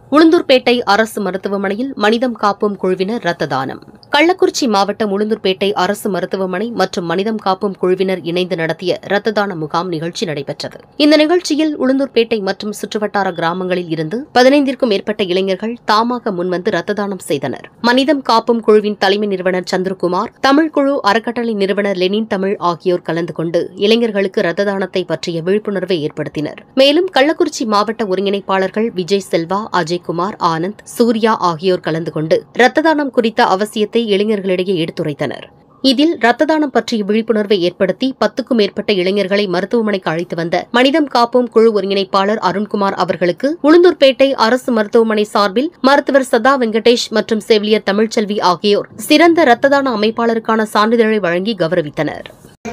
உளுந்தூர்பேட்டை அரசு மருத்துவமனையில் மனிதம் காப்போம் குழுவினர் ரத்த தானம். கள்ளக்குறிச்சி மாவட்டம் உளுந்தூர்பேட்டை அரசு மருத்துவமனை மற்றும் மனிதம் காப்போம் குழுவினர் இணைந்து நடத்திய ரத்த தான முகாம் நிகழ்ச்சி நடைபெற்றது. இந்த நிகழ்ச்சியில் உளுந்தூர்பேட்டை மற்றும் சுற்றுவட்டார கிராமங்களில் இருந்து 15க்கும் மேற்பட்ட இளைஞர்கள் தாமாக முன்வந்து ரத்த தானம் செய்தனர். மனிதம் காப்போம் குழுவின் தலைமை நிறுவனர் சந்திரகுமார், தமிழ் குழு அறக்கட்டளை நிறுவனர் லெனின் தமிழ் ஆகியோர் கலந்து கொண்டு இளைஞர்களுக்கு ரத்த தானத்தை பற்றிய விழிப்புணர்வை ஏற்படுத்தினர். மேலும் கள்ளக்குறிச்சி மாவட்ட ஒருங்கிணைப்பாளர்கள் விஜய் செல்வா, அஜய்குமார், ஆனந்த், சூர்யா ஆகியோர் கலந்து கொண்டு ரத்த தானம் குறித்த அவசியத்தை இளைஞர்களிடையே எடுத்துரைத்தனர். இதில் ரத்த தானம் பற்றிய விழிப்புணர்வை ஏற்படுத்தி 10க்கும் மேற்பட்ட இளைஞர்களை மருத்துவமனைக்கு அழைத்து வந்த மனிதம் காப்போம் குழு ஒருங்கிணைப்பாளர் அருண்குமார் அவர்களுக்கு உளுந்தூர்பேட்டை அரசு மருத்துவமனை சார்பில் மருத்துவர் சதா வெங்கடேஷ் மற்றும் செவிலியர் தமிழ்ச்செல்வி ஆகியோர் சிறந்த ரத்த தான அமைப்பாளருக்கான சான்றிதழை வழங்கி கௌரவித்தனர்.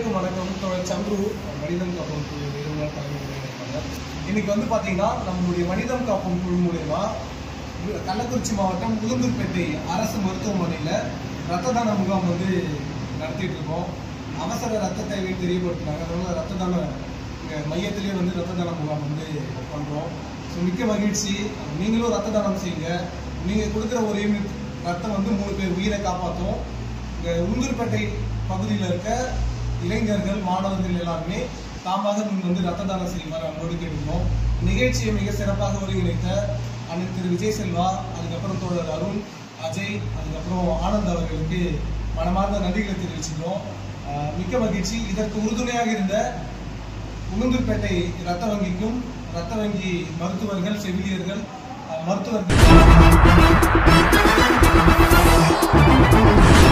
இன்னைக்கு வந்து பாத்தீங்கன்னா நம்மளுடைய மனிதம் காப்போம் குழு மூலமா கள்ளக்குறிச்சி மாவட்டம் உளுந்தூர்பேட்டை அரசு மருத்துவமனையில ரத்த தான முகாம் வந்து நடத்திட்டு இருக்கோம். அவசர ரத்த தேவையை தெரியப்படுத்தினாங்க. அதனால ரத்த தான மையத்திலேயே வந்து ரத்த தான முகாம் வந்து பண்றோம். ஸோ மிக்க மகிழ்ச்சி. நீங்களும் ரத்த தானம் செய்யுங்க. நீங்க கொடுக்குற ஒரு யூனிட் ரத்தம் வந்து 3 பேர் உயிரை காப்பாற்றும். உளுந்தூர்பேட்டை பகுதியில் இருக்க இளைஞர்கள், மாணவர்கள் எல்லாருமே தாமாக முன் வந்து ரத்த தானம் செய்யுமாறு அன்போடு கேட்டுக்கிறோம். நிகழ்ச்சியை மிக சிறப்பாக ஒருங்கிணைத்த அண்ணன் திரு விஜய் செல்வா, அதுக்கப்புறம் தோழர் அருண், அஜய், அதுக்கப்புறம் ஆனந்த் அவர்களுக்கு மனமார்ந்த நன்றிகளை தெரிவிச்சுக்கிறோம். மிக்க மகிழ்ச்சி. இதற்கு உறுதுணையாக இருந்த உளுந்தூர்பேட்டை ரத்த வங்கிக்கும், ரத்த வங்கி மருத்துவர்கள், செவிலியர்கள், மருத்துவர்கள்